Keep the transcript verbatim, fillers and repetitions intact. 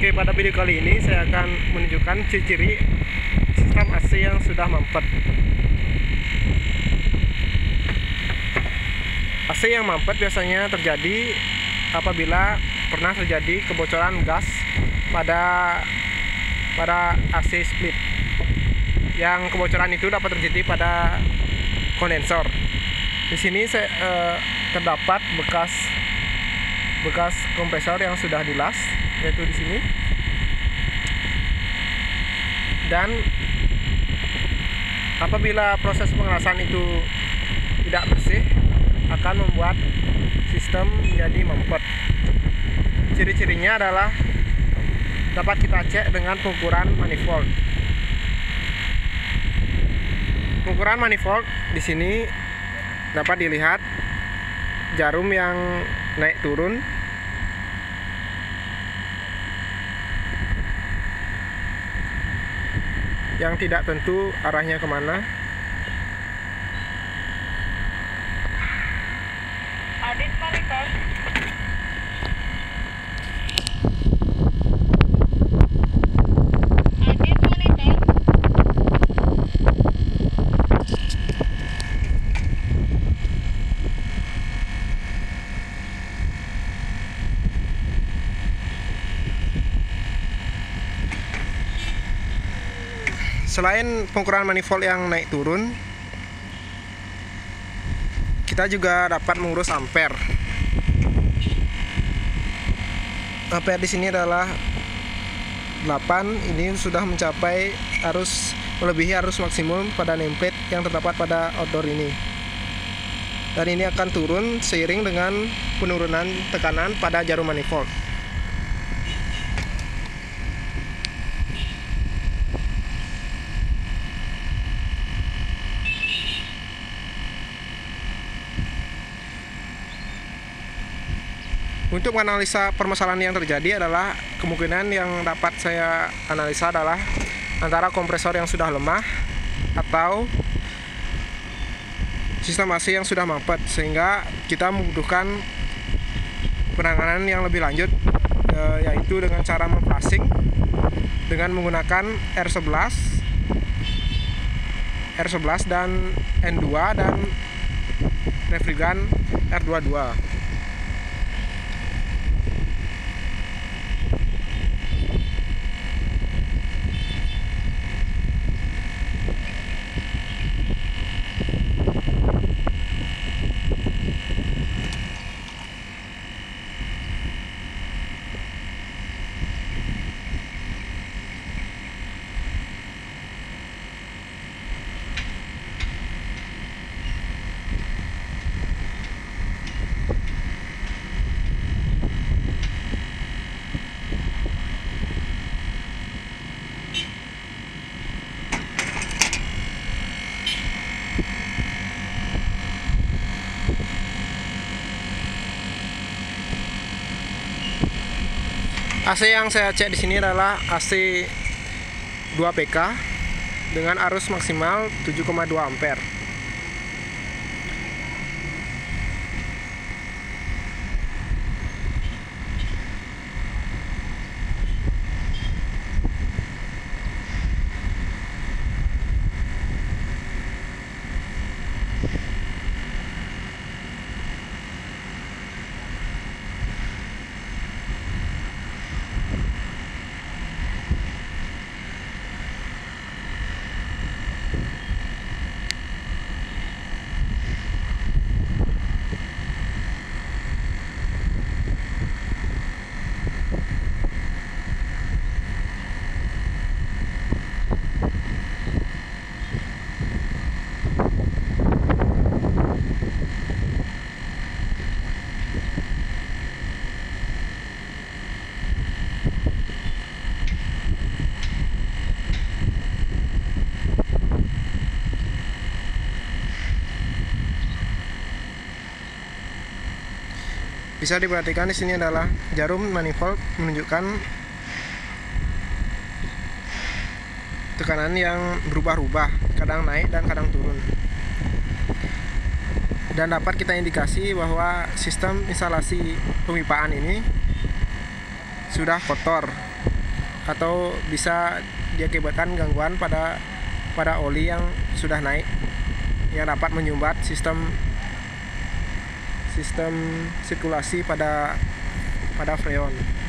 Oke, pada video kali ini saya akan menunjukkan ciri-ciri sistem A C yang sudah mampet. A C yang mampet biasanya terjadi apabila pernah terjadi kebocoran gas pada pada A C split. Yang kebocoran itu dapat terjadi pada kondensor. Di sini saya, eh, terdapat bekas bekas kompresor yang sudah dilas, yaitu di sini. Dan apabila proses pengelasan itu tidak bersih, akan membuat sistem menjadi mampet. Ciri-cirinya adalah dapat kita cek dengan pengukuran manifold. Pengukuran manifold di sini dapat dilihat jarum yang naik turun, yang tidak tentu arahnya kemana. Audit monitor. Audit monitor. Selain pengukuran manifold yang naik turun, kita juga dapat mengurus ampere. Ampere di sini adalah delapan. Ini sudah mencapai arus melebihi arus maksimum pada nameplate yang terdapat pada outdoor ini. Dan ini akan turun seiring dengan penurunan tekanan pada jarum manifold. Untuk menganalisa permasalahan yang terjadi adalah kemungkinan yang dapat saya analisa adalah antara kompresor yang sudah lemah atau sistem A C yang sudah mampet, sehingga kita membutuhkan penanganan yang lebih lanjut, yaitu dengan cara memflashing dengan menggunakan R sebelas R sebelas dan N dua dan refrigan R dua puluh dua. A C yang saya cek di sini adalah A C dua P K dengan arus maksimal tujuh koma dua ampere. Bisa diperhatikan di sini adalah jarum manifold menunjukkan tekanan yang berubah-ubah, kadang naik dan kadang turun. Dan dapat kita indikasi bahwa sistem instalasi pemipaan ini sudah kotor atau bisa diakibatkan gangguan pada pada oli yang sudah naik, yang dapat menyumbat sistem sistem sirkulasi pada pada freon.